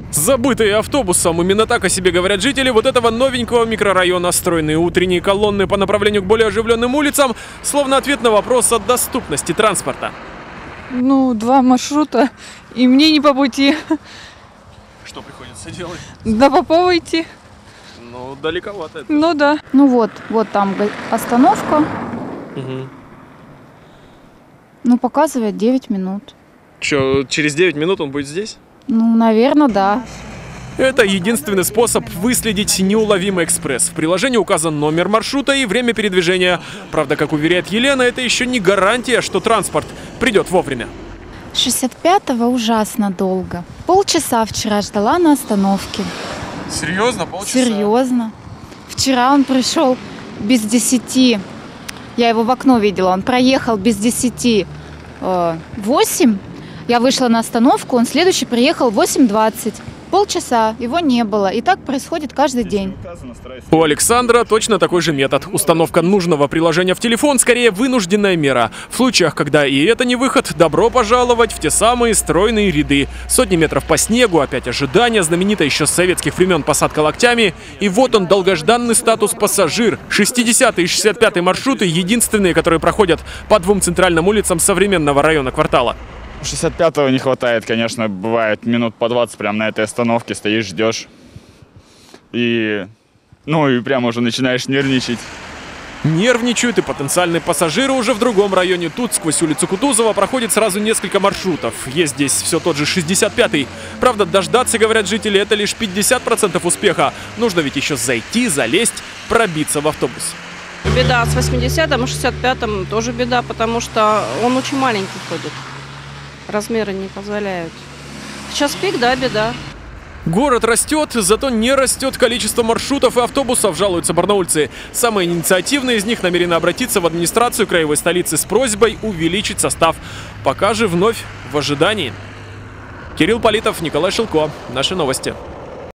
Забытые автобусом, именно так о себе говорят жители вот этого новенького микрорайона. Стройные утренние колонны по направлению к более оживленным улицам, словно ответ на вопрос о доступности транспорта. Ну, 2 маршрута, и мне не по пути. Что приходится делать? Да Попова идти. Ну, далековато это. Ну да. Ну вот там остановка. Угу. Ну, показывает 9 минут. Че, через 9 минут он будет здесь? Ну, наверное, да. Это единственный способ выследить неуловимый экспресс. В приложении указан номер маршрута и время передвижения. Правда, как уверяет Елена, это еще не гарантия, что транспорт придет вовремя. 65-го ужасно долго. Полчаса вчера ждала на остановке. Серьезно? Полчаса? Серьезно. Вчера он пришел без 10. Я его в окно видела. Он проехал без 10 8. Я вышла на остановку, он следующий приехал в 8:20. Полчаса, его не было. И так происходит каждый день. У Александра точно такой же метод. Установка нужного приложения в телефон скорее вынужденная мера. В случаях, когда и это не выход, добро пожаловать в те самые стройные ряды. Сотни метров по снегу, опять ожидание, знаменитая еще с советских времен посадка локтями. И вот он, долгожданный статус пассажир. 60-й и 65-й маршруты единственные, которые проходят по 2 центральным улицам современного района квартала. 65-го не хватает, конечно, бывает минут по 20 прям на этой остановке стоишь, ждешь. И прямо уже начинаешь нервничать. Нервничают и потенциальные пассажиры уже в другом районе. Тут сквозь улицу Кутузова проходит сразу несколько маршрутов. Есть здесь все тот же 65-й. Правда, дождаться, говорят жители, это лишь 50% успеха. Нужно ведь еще зайти, залезть, пробиться в автобус. Беда с 80-м и 65-м тоже беда, потому что он очень маленький ходит. Размеры не позволяют. Сейчас пик, да, беда. Город растет, зато не растет количество маршрутов и автобусов, жалуются барнаульцы. Самые инициативные из них намерены обратиться в администрацию краевой столицы с просьбой увеличить состав. Пока же вновь в ожидании. Кирилл Политов, Николай Шилко. Наши новости.